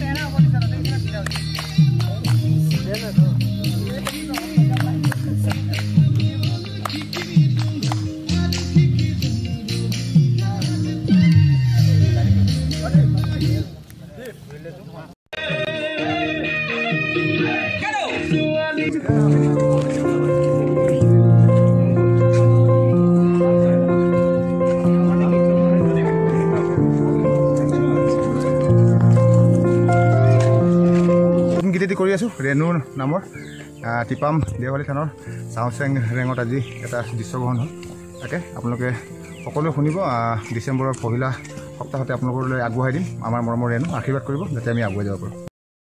গীতি কৰি আছো ৰেণু নামৰ টিপাম দেৱালী থানৰ চাওচেং ৰেঙত আজি এটা দৃশ্যগ্ৰহণ হ'ল তাকে আপোনালোকে সকলোৱে শুনিব ডিচেম্বৰৰ পহিলা সপ্তাহতে আপোনালোকলৈ আগবঢ়াই দিম আমাৰ মৰমৰ ৰেণু আশীৰ্বাদ কৰিব যাতে আমি আগুৱাই যাব পাৰোঁ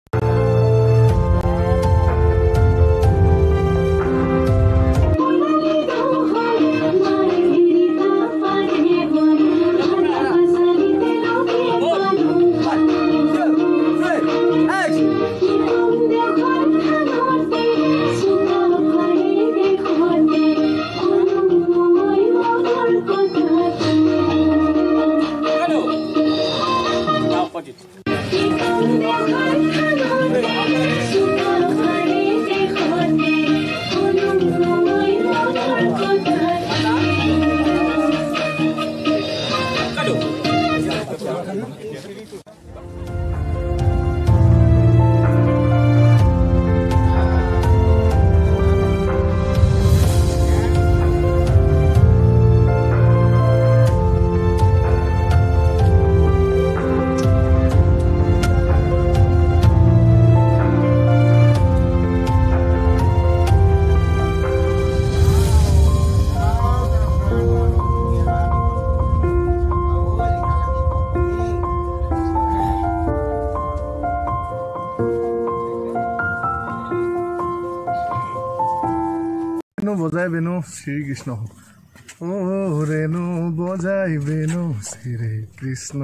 বজাই বেনু শ্ৰীকৃষ্ণ ও ৰেণু বজাই বেনু শ্ৰীকৃষ্ণ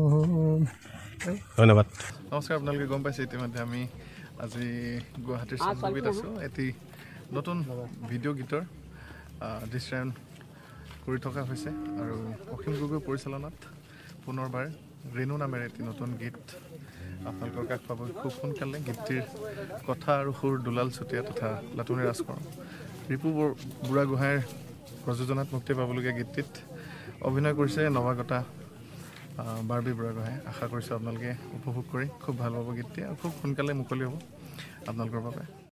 ধন্যবাদ নমস্কাৰ আপোনালোকে গম পাইছে ইতিমধ্যে আমি আজি গুৱাহাটীৰ চান্দুবিত আছোঁ এটি নতুন ভিডিঅ' গীতৰ দৃশ্যায়ন কৰি থকা হৈছে আৰু অসীম গগৈ পৰিচালনাত পুনৰবাৰ ৰেণু নামেৰে এটি নতুন গীত আপোনালোকৰ কাষ পাব খুব সোনকালে গীতটিৰ কথা আৰু সুৰ দুলাল চুতীয়া তথা লাটুনি ৰাজকৰণ ৰিপু বুঢ়াগোহাঁইৰ প্ৰযোজনাত মুক্তি পাবলগীয়া গীতটিত অভিনয় কৰিছে নৱাগতা বাৰ্বী বুঢ়াগোহাঁই আশা কৰিছোঁ আপোনালোকে উপভোগ কৰি খুব ভাল পাব গীতটি আৰু খুব সোনকালে মুকলি হ'ব আপোনালোকৰ বাবে